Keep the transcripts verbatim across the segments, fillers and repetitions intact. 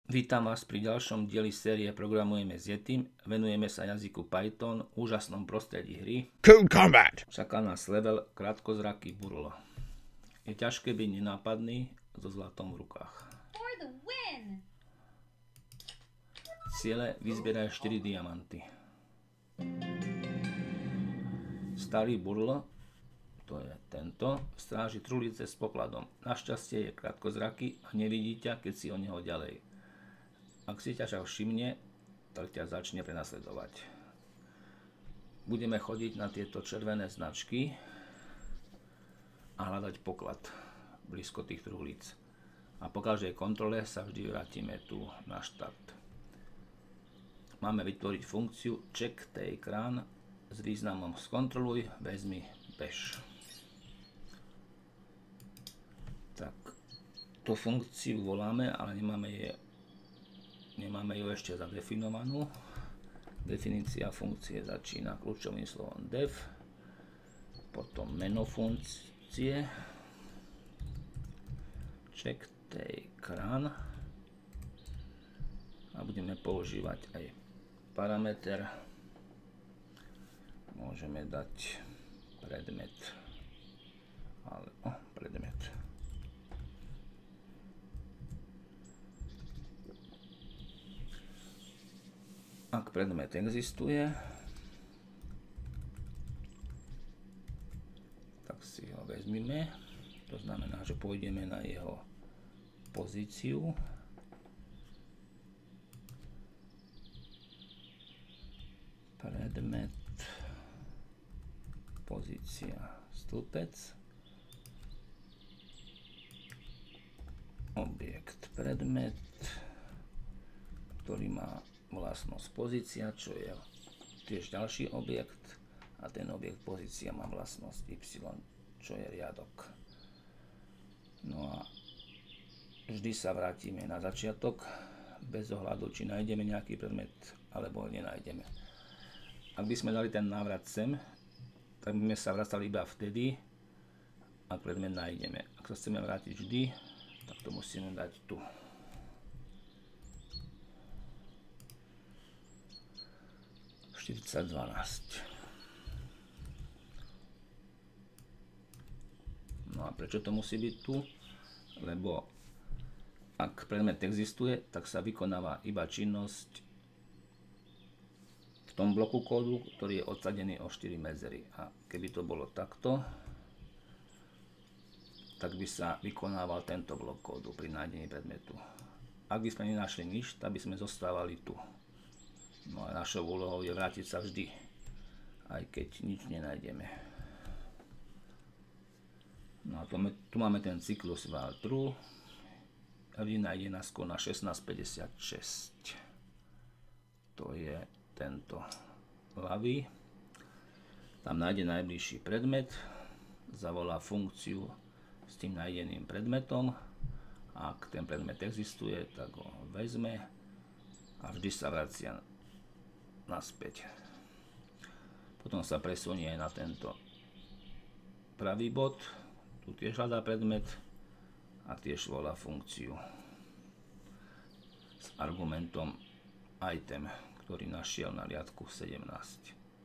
Vítam vás pri ďalšom dieli série Programujeme s Yetim. Venujeme sa jazyku Python, úžasnom prostredí hry. Cool Combat. Čaká nás level krátkozraký burlo. Je ťažké byť nenápadný so zlatom v rukách. For the win! Ciele vyzbieraj štyri diamanty. Starý burlo, to je tento, stráži truhlice s pokladom. Našťastie je krátkozraký a nevidí ťa, keď si o neho ďalej. Ak si ťa však všimne, tak ťa začne prenasledovať. Budeme chodiť na tieto červené značky a hľadať poklad blízko tých truhlíc. A po každej kontrole sa vždy vrátime tu na štart. Máme vytvoriť funkciu check take run s významom skontroluj, vezmi, bež. Tak, tú funkciu voláme, ale nemáme je Nemáme ju ešte zadefinovanú. Definícia funkcie začína kľúčovým slovom def, potom meno funkcie, check take run a budeme používať aj parameter. Môžeme dať predmet, ale oh, predmet. Ak predmet existuje, tak si ho vezmeme. To znamená, že pôjdeme na jeho pozíciu. Predmet, pozícia, stĺpec. Objekt predmet, ktorý má vlastnosť pozícia, čo je tiež ďalší objekt, a ten objekt pozícia má vlastnosť y, čo je riadok. No a vždy sa vrátime na začiatok bez ohľadu, či nájdeme nejaký predmet alebo nenájdeme. Ak by sme dali ten návrat sem, tak by sme sa vracali iba vtedy, ak predmet nájdeme. Ak sa chceme vrátiť vždy, tak to musíme dať tu. štyridsať dvanásť. No a prečo to musí byť tu? Lebo ak predmet existuje, tak sa vykonáva iba činnosť v tom bloku kódu, ktorý je odsadený o štyri medzery. A keby to bolo takto, tak by sa vykonával tento blok kódu pri nájdení predmetu. Ak by sme nenašli nič, tak by sme zostávali tu. No a našou úlohou je vrátiť sa vždy, aj keď nič nenájdeme. No a to, tu máme ten cyklus while true. Hrdina ide na skôr na šestnásť päťdesiatšesť. To je tento ľavý. Tam nájde najbližší predmet, zavolá funkciu s tým nájdeným predmetom. Ak ten predmet existuje, tak ho vezme a vždy sa vracia naspäť. Potom sa presunie aj na tento pravý bod. Tu tiež hľadá predmet a tiež volá funkciu s argumentom item, ktorý našiel na riadku sedemnásť.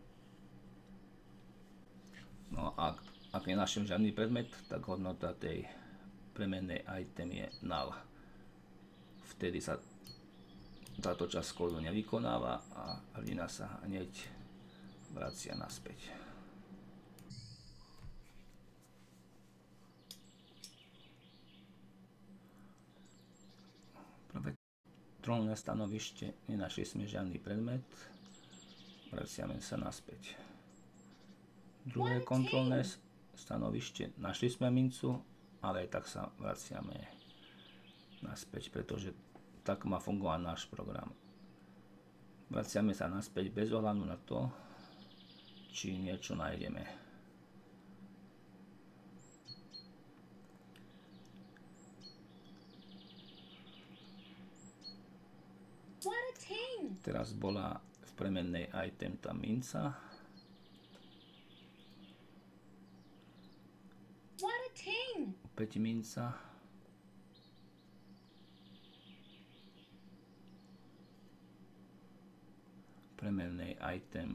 No a ak, ak nenašiel žiadny predmet, tak hodnota tej premennej item je null. Vtedy sa táto časť kódu nevykonáva a hrdina sa hneď vracia naspäť. Prvé kontrolné stanovište, nenašli sme žiadny predmet, vraciame sa naspäť. Druhé kontrolné stanovište, našli sme mincu, ale aj tak sa vraciame naspäť, pretože tak má fungovať náš program. Vraciame sa naspäť bez ohľadu na to, či niečo nájdeme. Teraz bola v premennej item tá minca. Opäť minca. premennej item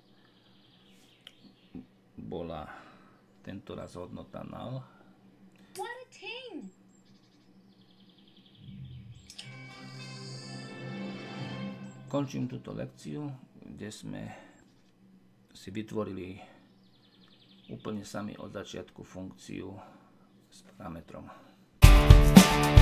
bola tento raz hodnota null. What a ting! Končím túto lekciu, kde sme si vytvorili úplne sami od začiatku funkciu s parametrom.